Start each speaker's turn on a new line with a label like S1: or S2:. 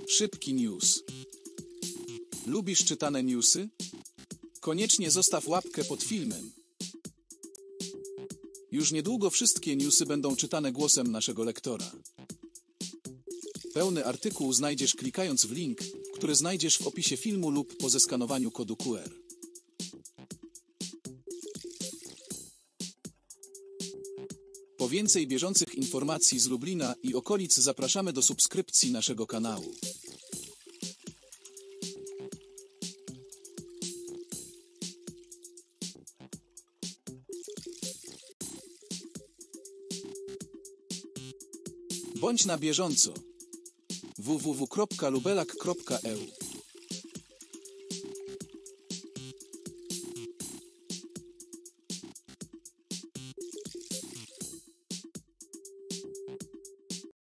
S1: Szybki news. Lubisz czytane newsy? Koniecznie zostaw łapkę pod filmem. Już niedługo wszystkie newsy będą czytane głosem naszego lektora. Pełny artykuł znajdziesz klikając w link, który znajdziesz w opisie filmu lub po zeskanowaniu kodu QR. Po więcej bieżących informacji z Lublina i okolic zapraszamy do subskrypcji naszego kanału. Bądź na bieżąco. www.lubelak.eu